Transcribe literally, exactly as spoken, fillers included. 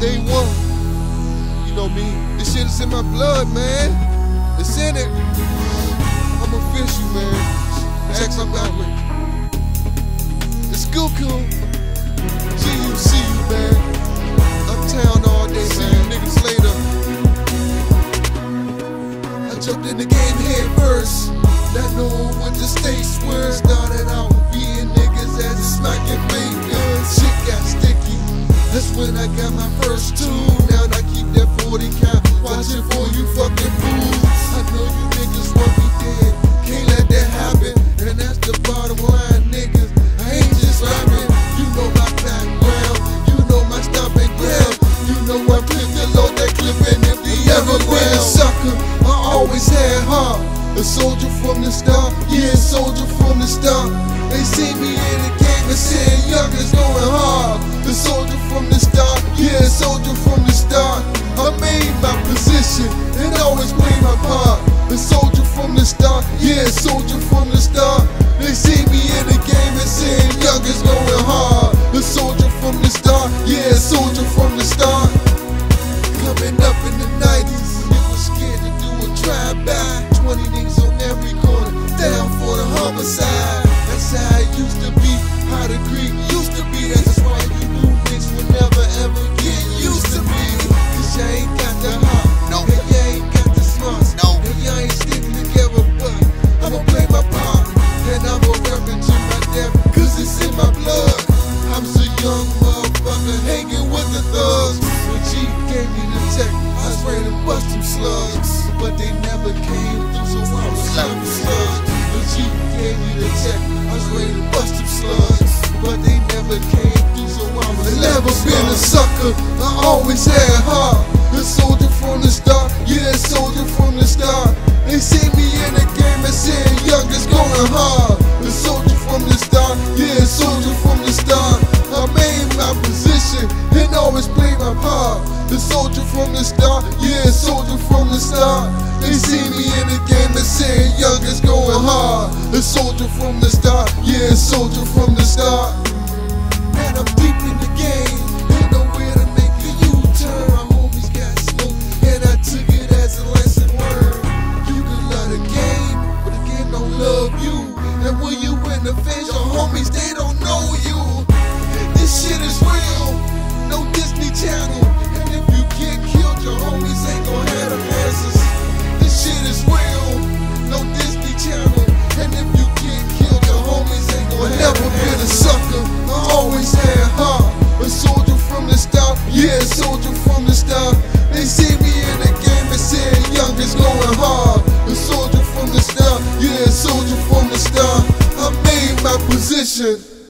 day one. You know me, this shit is in my blood, man. It's in it. I'm official, man. Check my back. It's Goku. G U C U, man. Uptown all day, see you niggas later. I jumped in the game head first, not knowing what the stakes were. Started out being niggas as a smacking baby. Shit got sticky. That's when I got my first tune. Now I keep that forty count, watching for you fucking fools. I know you niggas want me dead, can't let that happen. And that's the bottom line, niggas. I ain't just rapping. You know my background, you know my stomping ground. You know I'm clipping the load that clipping if the ever been a sucker. I always had heart, a soldier from the start. Yeah, a soldier from the start. They see me in the game and said young is going hard. The soldier from the start, yeah, a soldier from the start. I made my position and always played my part. A soldier from the start, yeah, a soldier from the start. They see me in the game and saying young is going hard. A soldier from the start, yeah, a soldier from the start. Coming up in the nineties, you was scared to do a drive-by. Twenty niggas on every corner, down for the homicide. That's how it used to be, how the Greek used to be. That's why you new niggas will never ever get used to me. Cause you ain't got the heart, no, and you ain't got the smarts, no, and you ain't sticking together, but I'ma play my part, and I'ma rap into my death, cause it's in my blood. I'm so young motherfucker, hanging with the thugs. When G gave me the check, I was ready to bust them slugs, but they never came through, so I was slapping slugs. When G gave me the check, I was ready to bust them slugs, but they never came through, so I was never been a sucker. I always had heart. A soldier from the start, yeah, a soldier from the start. They see me in the game and said young is going hard. A soldier from the start, yeah, a soldier from the start. I made my position and always played my part. The soldier from the start, yeah, a soldier from the start. They see me in the game and say young is going hard. A soldier from the start, yeah, a soldier from the start. And I'm deep in the game, ain't nowhere to make a U-turn. My homies got smoked and I took it as a lesson learned. You can love the game, but the game don't love you. And when you in the face, your homies, they don't know you. This shit is real, no Disney Channel. And if you get killed, your homies ain't gon' have the answers. This shit is real, no Disney Channel. And if you get killed, your homies ain't gon' have the answers. Never been a sucker, I always had heart. A soldier from the start, yeah, a soldier from the start. They see me in the game and said young is going hard. A soldier from the start, yeah, a soldier from the start. I made my position.